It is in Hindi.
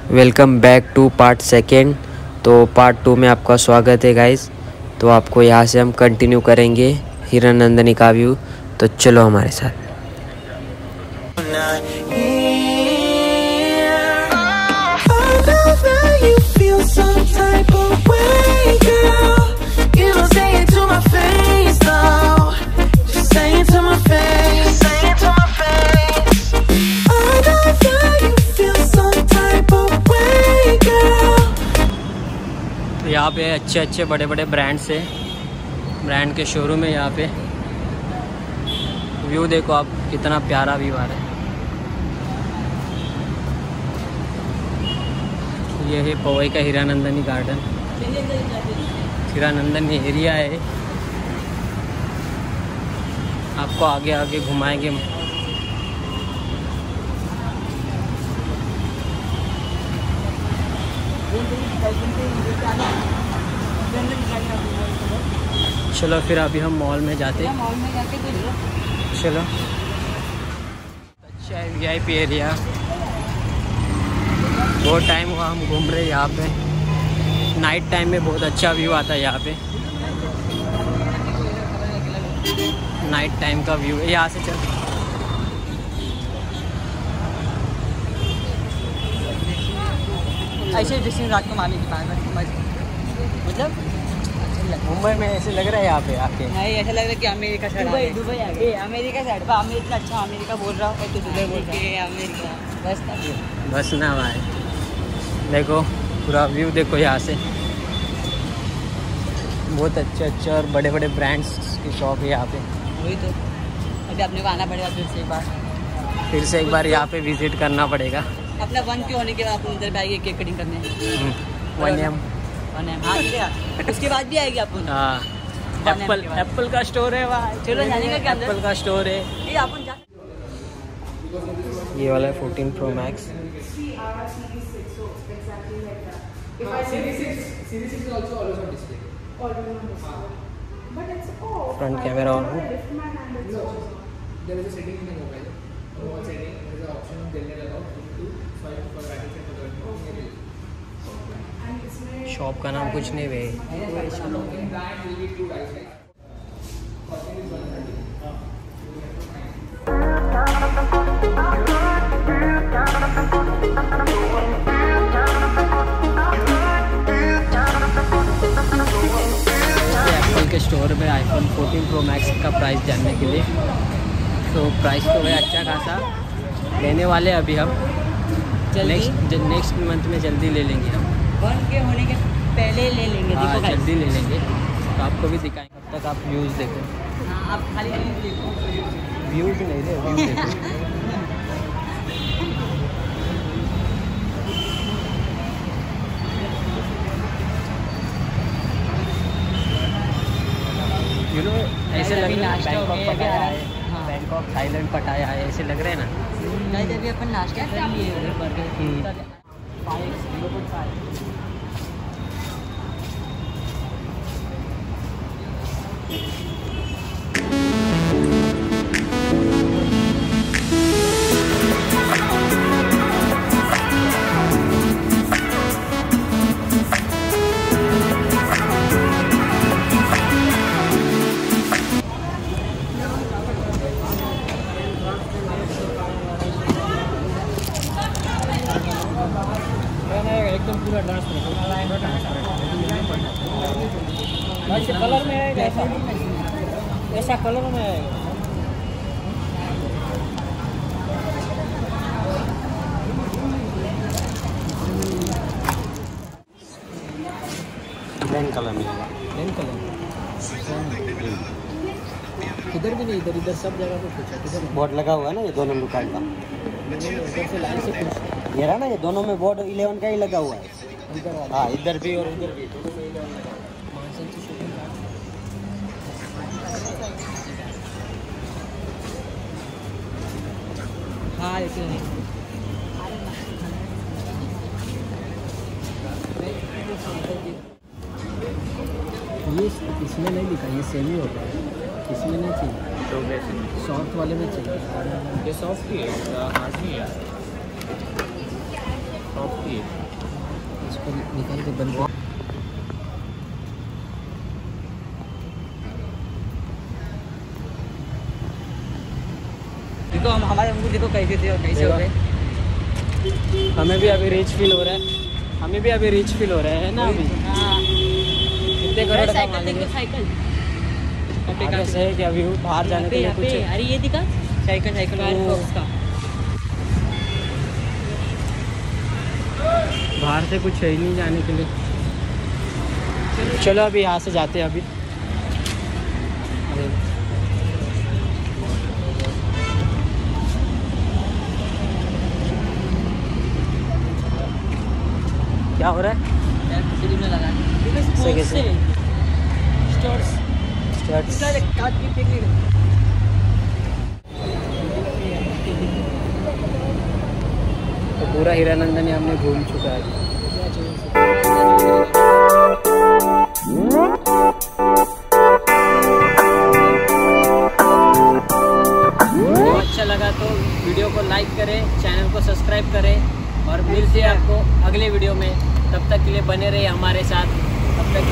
Welcome back to part second. तो पार्ट 2 में आपका स्वागत है गाइस। तो आपको यहाँ से हम कंटिन्यू करेंगे हिरानंदानी का व्यू। तो चलो हमारे साथ। यहाँ पे अच्छे बड़े बड़े ब्रांड्स है, ब्रांड के शोरूम है। यहाँ पे व्यू देखो आप, कितना प्यारा व्यू आ रहा है। ये है पवई का हिरानंदानी गार्डन, हिरानंदानी एरिया है। आपको आगे आगे घुमाएंगे। चलो फिर अभी हम मॉल में जाते हैं। चलो, अच्छा है VIP एरिया। बहुत टाइम हुआ हम घूम रहे हैं यहाँ पे। नाइट टाइम में बहुत अच्छा व्यू आता है यहाँ पे। नाइट टाइम का व्यू है। यहाँ से चल, ऐसे जिस रात को मारने की मतलब मुंबई में ऐसे लग रहा है यहाँ पे आके। नहीं, ऐसा लग रहा है कि अमेरिका साइड, दुबई आ गए। अमेरिका साइड पर मैं इतना अच्छा अमेरिका बोल रहा हूँ तो दुबई बोल रहा है। अमेरिका बस ना भाई, देखो पूरा व्यू देखो यहाँ से। बहुत अच्छे और बड़े बड़े ब्रांड्स की शॉप है यहाँ पे। वही तो, अभी अपने को आना पड़ेगा फिर से एक बार यहाँ पे विजिट करना पड़ेगा। अपना 1 के होने के बाद अपन इधर आएंगे केक कटिंग करने। 1M हाँ, उसके बाद भी आएगी अपन। हाँ, एप्पल का स्टोर है वहाँ। चलो जाने का क्या, एप्पल का स्टोर है ये अपन ये वाला है 14 Pro Max। Front camera on है। शॉप का नाम कुछ नहीं है। एप्पल के स्टोर में iPhone 14 Pro Max का प्राइस जानने के लिए। तो प्राइस तो है अच्छा खासा, लेने वाले अभी हम नेक्स्ट मंथ में जल्दी ले लेंगे हम। 1 के होने के पहले ले लेंगे। हाँ, जल्दी ले लेंगे। तो आपको भी दिखाएंगे। अब तक आप व्यूज़ देखो। हाँ, आप खाली देखो, व्यूज़ नहीं दे, व्यूज़ देखो। यू नो ऐसे लग रहा है बैंकॉक पटाया है। हाँ, बैंकॉक थाईलैंड पटाया है, ऐसे लग रहे हैं ना। नहीं, अभी अपन नाश्ता कर लिए उधर पर। एकदम पूरा ऐसे कलर में है, ऐसा कलर में है। प्लेन कलर मिलेगा। प्लेन कलर इधर भी नहीं, इधर सब जगह पे पूछा। किधर बोर्ड लगा हुआ है ना, ये दोनों दुकान का। इधर से लाइन से पूछ, ये रहा ना, ये दोनों में बोर्ड 11 का ही लगा हुआ है। हाँ, इधर भी और इधर भी। हाँ, ये इसमें नहीं लिखा, ये सेमी होगा, इसमें नहीं चाहिए। सॉफ्ट वाले में चाहिए। ये सॉफ्ट ही है, हार्ड नहीं है। सॉफ्टी है। इसको निकाल के बंद कर। देखो हम हमारे अंगूर देखो कैसे थे और कैसे हो गए। हमें भी अभी रिच फील हो रहा है, हमें भी अभी रिच फील हो रहा है ना अभी। हाँ कितने करोड़ का साइकिल मांगेंगे? देखो साइकिल आगे से है कि अभी बाहर जाने के लिए कुछ है? अरे ये दिखा साइकिल साइकिल का बाहर से कुछ है ही नहीं जाने के लिए। चलो अभी यहाँ से जाते हैं अभी। क्या हो रहा है? फिल्म में लगा से कैसे? Stores shirts. काट के पिकनिक तो पूरा हीरानंदन हमने घूम चुका है। अच्छा लगा तो वीडियो को लाइक करें, चैनल को सब्सक्राइब करें और मिलते हैं आपको अगले वीडियो में। तब तक के लिए बने रहिए हमारे साथ। तब तक